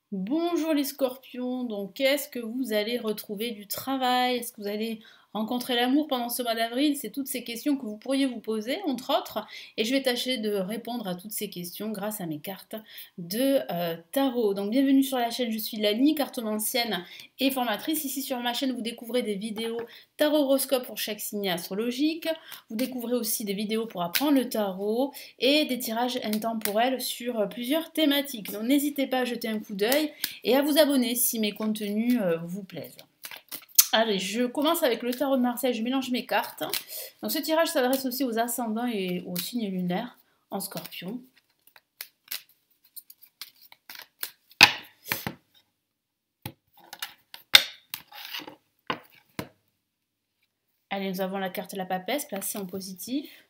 Bonjour les scorpions, donc est-ce que vous allez retrouver du travail? Est-ce que vous allez rencontrer l'amour pendant ce mois d'avril? C'est toutes ces questions que vous pourriez vous poser, entre autres, et je vais tâcher de répondre à toutes ces questions grâce à mes cartes de tarot. Donc bienvenue sur la chaîne, je suis Lani, cartomancienne et formatrice. Ici sur ma chaîne, vous découvrez des vidéos tarot horoscope pour chaque signe astrologique, vous découvrez aussi des vidéos pour apprendre le tarot, et des tirages intemporels sur plusieurs thématiques. Donc n'hésitez pas à jeter un coup d'œil et à vous abonner si mes contenus vous plaisent. Allez, je commence avec le tarot de Marseille, je mélange mes cartes. Donc ce tirage s'adresse aussi aux ascendants et aux signes lunaires en scorpion. Allez, nous avons la carte la papesse placée en positif.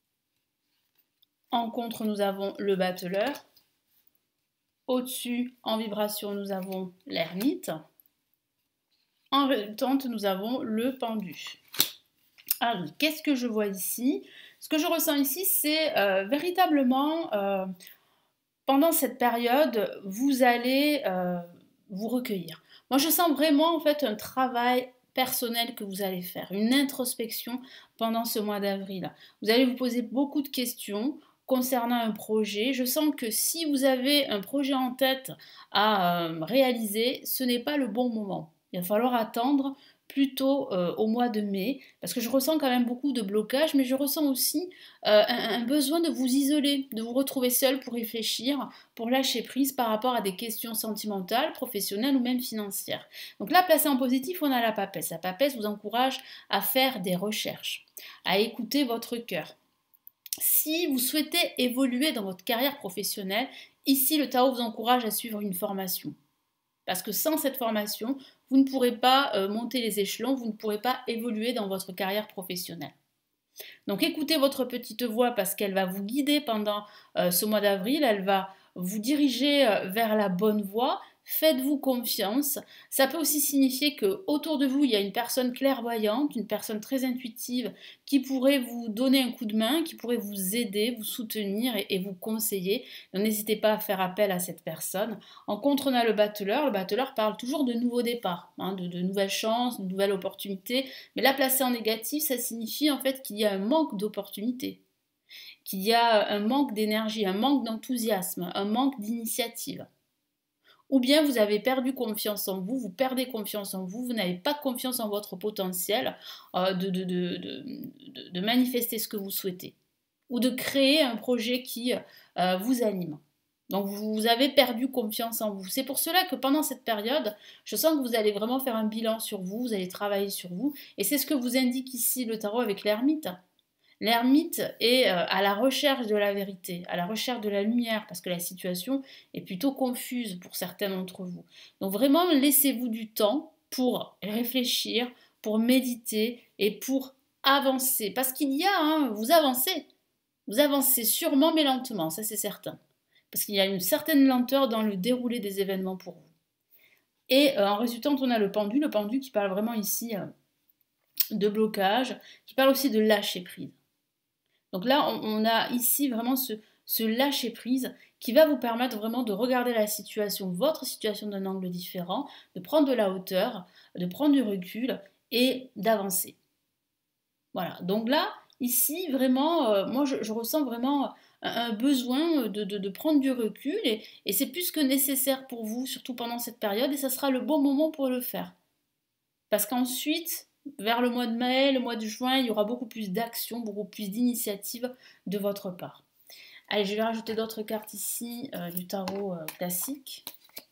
En contre, nous avons le battleur. Au-dessus, en vibration, nous avons l'ermite. En résultante, nous avons le pendu. Alors, qu'est-ce que je vois ici? Ce que je ressens ici, c'est véritablement, pendant cette période, vous allez vous recueillir. Moi, je sens vraiment, en fait, un travail personnel que vous allez faire, une introspection pendant ce mois d'avril. Vous allez vous poser beaucoup de questions concernant un projet. Je sens que si vous avez un projet en tête à réaliser, ce n'est pas le bon moment. Il va falloir attendre plutôt au mois de mai, parce que je ressens quand même beaucoup de blocage, mais je ressens aussi un besoin de vous isoler, de vous retrouver seul pour réfléchir, pour lâcher prise par rapport à des questions sentimentales, professionnelles ou même financières. Donc là, placé en positif, on a la papesse. La papesse vous encourage à faire des recherches, à écouter votre cœur. Si vous souhaitez évoluer dans votre carrière professionnelle, ici le tarot vous encourage à suivre une formation. Parce que sans cette formation, vous ne pourrez pas monter les échelons, vous ne pourrez pas évoluer dans votre carrière professionnelle. Donc écoutez votre petite voix parce qu'elle va vous guider pendant ce mois d'avril, elle va vous diriger vers la bonne voie. Faites-vous confiance. Ça peut aussi signifier que autour de vous, il y a une personne clairvoyante, une personne très intuitive qui pourrait vous donner un coup de main, qui pourrait vous aider, vous soutenir et vous conseiller. N'hésitez pas à faire appel à cette personne. En contre, on a le battleur. Le battleur parle toujours de nouveaux départs, hein, de nouvelles chances, de nouvelles opportunités. Mais là, placé en négatif, ça signifie en fait qu'il y a un manque d'opportunités, qu'il y a un manque d'énergie, un manque d'enthousiasme, un manque d'initiative. Ou bien vous avez perdu confiance en vous, vous perdez confiance en vous, vous n'avez pas confiance en votre potentiel de manifester ce que vous souhaitez. Ou de créer un projet qui vous anime. Donc vous avez perdu confiance en vous. C'est pour cela que pendant cette période, je sens que vous allez vraiment faire un bilan sur vous, vous allez travailler sur vous. Et c'est ce que vous indique ici le tarot avec l'ermite. L'ermite est à la recherche de la vérité, à la recherche de la lumière, parce que la situation est plutôt confuse pour certains d'entre vous. Donc vraiment, laissez-vous du temps pour réfléchir, pour méditer et pour avancer. Parce qu'il y a, hein, vous avancez sûrement mais lentement, ça c'est certain. Parce qu'il y a une certaine lenteur dans le déroulé des événements pour vous. Et en résultant, on a le pendu qui parle vraiment ici de blocage, qui parle aussi de lâcher prise. Donc là, on a ici vraiment ce lâcher prise qui va vous permettre vraiment de regarder la situation, votre situation d'un angle différent, de prendre de la hauteur, de prendre du recul et d'avancer. Voilà, donc là, ici, vraiment, moi je ressens vraiment un besoin de prendre du recul et c'est plus que nécessaire pour vous, surtout pendant cette période, et ça sera le bon moment pour le faire. Parce qu'ensuite, vers le mois de mai, le mois de juin, il y aura beaucoup plus d'action, beaucoup plus d'initiatives de votre part. Allez, je vais rajouter d'autres cartes ici du tarot classique.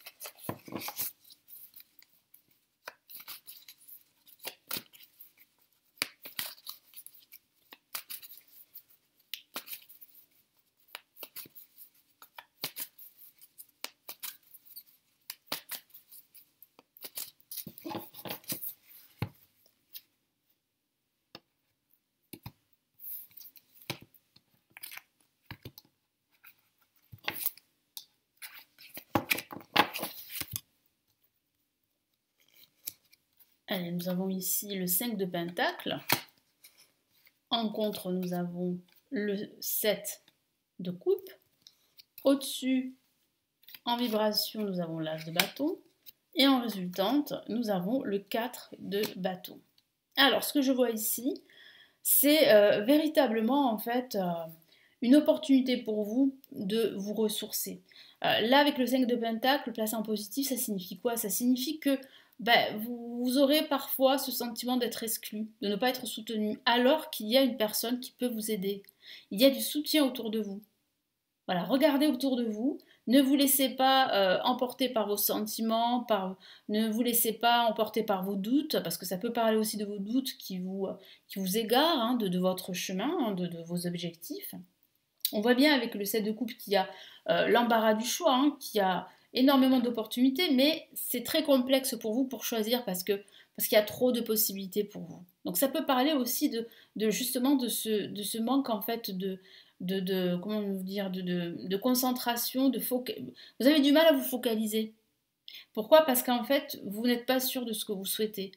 Allez, nous avons ici le 5 de Pentacle. En contre, nous avons le 7 de Coupe. Au-dessus, En vibration, nous avons l'As de bâton. Et en résultante, nous avons le 4 de bâton. Alors, ce que je vois ici, c'est véritablement en fait une opportunité pour vous de vous ressourcer. Là, avec le 5 de pentacle, placé en positif, ça signifie quoi? Ça signifie que vous aurez parfois ce sentiment d'être exclu, de ne pas être soutenu, alors qu'il y a une personne qui peut vous aider. Il y a du soutien autour de vous. Voilà, regardez autour de vous. Ne vous laissez pas emporter par vos sentiments, ne vous laissez pas emporter par vos doutes, parce que ça peut parler aussi de vos doutes qui vous égarent hein, de votre chemin, hein, de vos objectifs. On voit bien avec le 7 de coupe qu'il y a l'embarras du choix, hein, qu'il y a énormément d'opportunités, mais c'est très complexe pour vous pour choisir parce qu'il y a trop de possibilités pour vous. Donc ça peut parler aussi justement de ce manque en fait comment vous dire, de concentration, vous avez du mal à vous focaliser. Pourquoi? Parce qu'en fait, vous n'êtes pas sûr de ce que vous souhaitez.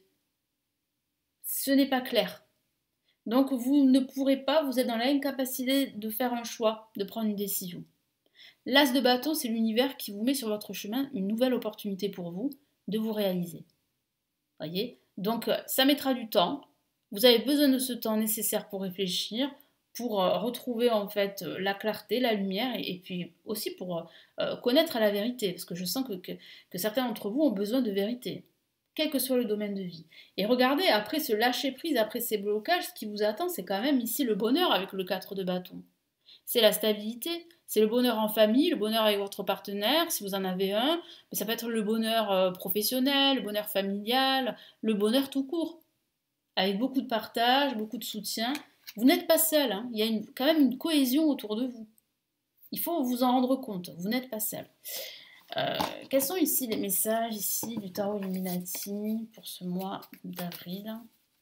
Ce n'est pas clair. Donc vous ne pourrez pas, vous êtes dans l'incapacité de faire un choix, de prendre une décision. L'As de bâton, c'est l'univers qui vous met sur votre chemin une nouvelle opportunité pour vous de vous réaliser. Voyez? Donc ça mettra du temps. Vous avez besoin de ce temps nécessaire pour réfléchir, pour retrouver en fait la clarté, la lumière et puis aussi pour connaître la vérité. Parce que je sens que certains d'entre vous ont besoin de vérité, quel que soit le domaine de vie. Et regardez, après ce lâcher prise, après ces blocages, ce qui vous attend, c'est quand même ici le bonheur avec le 4 de bâton. C'est la stabilité, c'est le bonheur en famille, le bonheur avec votre partenaire, si vous en avez un, mais ça peut être le bonheur professionnel, le bonheur familial, le bonheur tout court, avec beaucoup de partage, beaucoup de soutien. Vous n'êtes pas seul, hein. Il y a quand même une cohésion autour de vous. Il faut vous en rendre compte, vous n'êtes pas seul. Quels sont ici les messages ici du tarot Illuminati pour ce mois d'avril?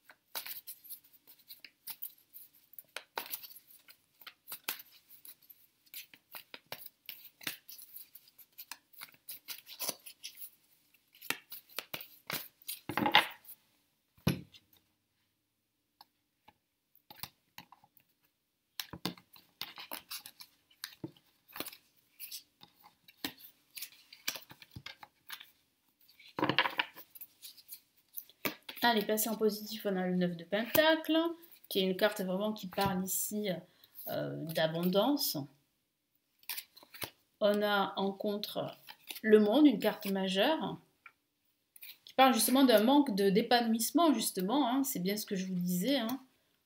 Allez, placé en positif, on a le 9 de pentacle, qui est une carte vraiment qui parle ici d'abondance. On a en contre le monde, une carte majeure, qui parle justement d'un manque d'épanouissement, justement, hein, c'est bien ce que je vous disais. Hein.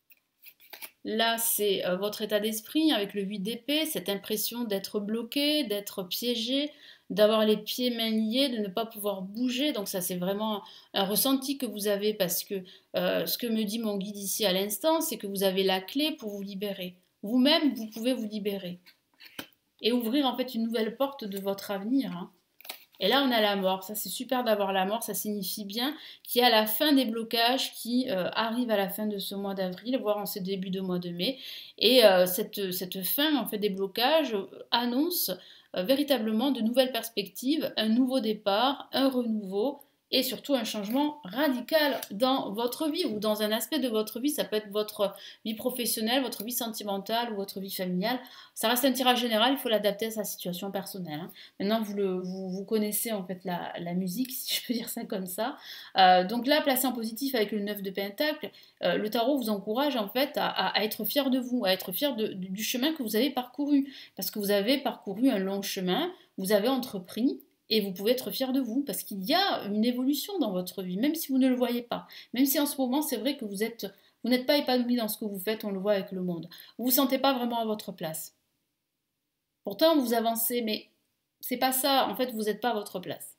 Là, c'est votre état d'esprit avec le 8 d'épée, cette impression d'être bloqué, d'être piégé, d'avoir les pieds mains liés, de ne pas pouvoir bouger. Donc ça, c'est vraiment un ressenti que vous avez parce que ce que me dit mon guide ici à l'instant, c'est que vous avez la clé pour vous libérer. Vous-même, vous pouvez vous libérer et ouvrir en fait une nouvelle porte de votre avenir. Hein. Et là, on a la mort. Ça, c'est super d'avoir la mort. Ça signifie bien qu'il y a la fin des blocages qui arrivent à la fin de ce mois d'avril, voire en ce début de mois de mai. Et cette fin en fait, des blocages annonce véritablement de nouvelles perspectives, un nouveau départ, un renouveau et surtout un changement radical dans votre vie ou dans un aspect de votre vie. Ça peut être votre vie professionnelle, votre vie sentimentale ou votre vie familiale. Ça reste un tirage général, il faut l'adapter à sa situation personnelle. Hein. Maintenant, vous connaissez en fait la musique, si je peux dire ça comme ça. Donc là, placé en positif avec le 9 de pentacle, le tarot vous encourage en fait à être fier de vous, à être fier du chemin que vous avez parcouru. Parce que vous avez parcouru un long chemin, vous avez entrepris, et vous pouvez être fier de vous, parce qu'il y a une évolution dans votre vie, même si vous ne le voyez pas. Même si en ce moment, c'est vrai que vous n'êtes pas épanoui dans ce que vous faites, on le voit avec le monde. Vous ne vous sentez pas vraiment à votre place. Pourtant, vous avancez, mais c'est pas ça. En fait, vous n'êtes pas à votre place.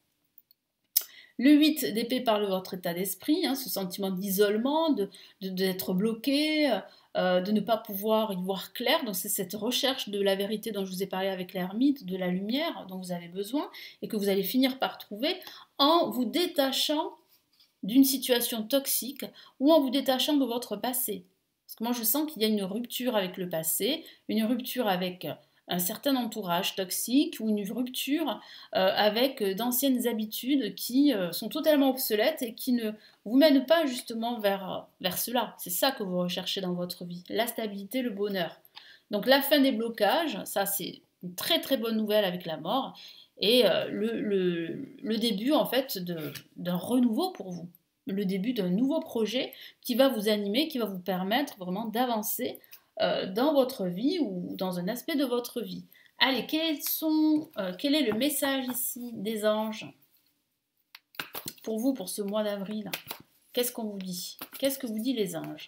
Le 8 d'épée parle de votre état d'esprit, hein, ce sentiment d'isolement, d'être bloqué, de ne pas pouvoir y voir clair. Donc c'est cette recherche de la vérité dont je vous ai parlé avec l'ermite, de la lumière dont vous avez besoin et que vous allez finir par trouver en vous détachant d'une situation toxique ou en vous détachant de votre passé. Parce que moi je sens qu'il y a une rupture avec le passé, une rupture avec un certain entourage toxique ou une rupture avec d'anciennes habitudes qui sont totalement obsolètes et qui ne vous mènent pas justement vers cela. C'est ça que vous recherchez dans votre vie, la stabilité, le bonheur. Donc la fin des blocages, ça c'est une très très bonne nouvelle avec la mort. et le début en fait d'un renouveau pour vous, le début d'un nouveau projet qui va vous animer, qui va vous permettre vraiment d'avancer dans votre vie ou dans un aspect de votre vie. Allez, quel est le message ici des anges pour vous pour ce mois d'avril? Qu'est-ce qu'on vous dit? Qu'est-ce que vous dit les anges?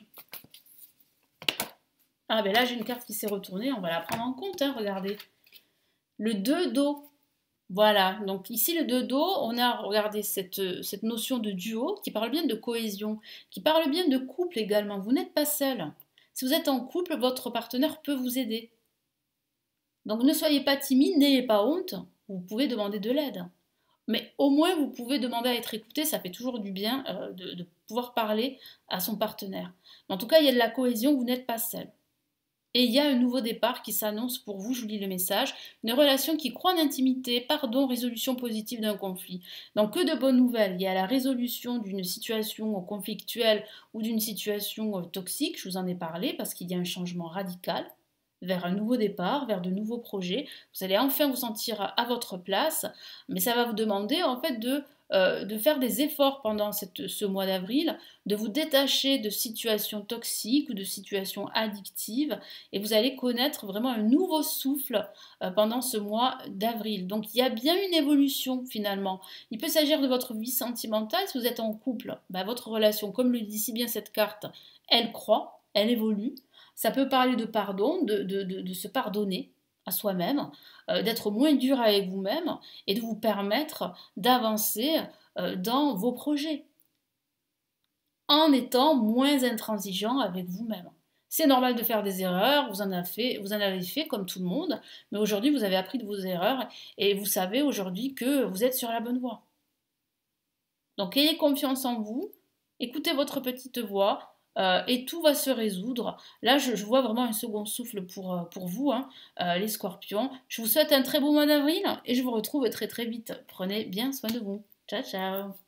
Ah ben là j'ai une carte qui s'est retournée, on va la prendre en compte, hein, regardez. Le 2 d'eau. Voilà, donc ici le 2 d'eau, on a regardé cette notion de duo qui parle bien de cohésion, qui parle bien de couple également. Vous n'êtes pas seul. Si vous êtes en couple, votre partenaire peut vous aider. Donc ne soyez pas timide, n'ayez pas honte, vous pouvez demander de l'aide. Mais au moins vous pouvez demander à être écouté, ça fait toujours du bien de pouvoir parler à son partenaire. Mais en tout cas, il y a de la cohésion, vous n'êtes pas seul. Et il y a un nouveau départ qui s'annonce pour vous, je vous lis le message, une relation qui croît en intimité, pardon, résolution positive d'un conflit. Donc que de bonnes nouvelles, il y a la résolution d'une situation conflictuelle ou d'une situation toxique, je vous en ai parlé, parce qu'il y a un changement radical vers un nouveau départ, vers de nouveaux projets. Vous allez enfin vous sentir à votre place, mais ça va vous demander en fait de faire des efforts pendant ce mois d'avril, de vous détacher de situations toxiques ou de situations addictives, et vous allez connaître vraiment un nouveau souffle pendant ce mois d'avril. Donc il y a bien une évolution finalement. Il peut s'agir de votre vie sentimentale, si vous êtes en couple, bah, votre relation, comme le dit si bien cette carte, elle croît, elle évolue. Ça peut parler de pardon, de se pardonner à soi-même, d'être moins dur avec vous-même et de vous permettre d'avancer dans vos projets en étant moins intransigeant avec vous-même. C'est normal de faire des erreurs, vous en avez fait comme tout le monde, mais aujourd'hui vous avez appris de vos erreurs et vous savez aujourd'hui que vous êtes sur la bonne voie. Donc ayez confiance en vous, écoutez votre petite voix et tout va se résoudre. Là, je vois vraiment un second souffle pour vous, hein, les scorpions. Je vous souhaite un très beau mois d'avril et je vous retrouve très très vite. Prenez bien soin de vous. Ciao, ciao.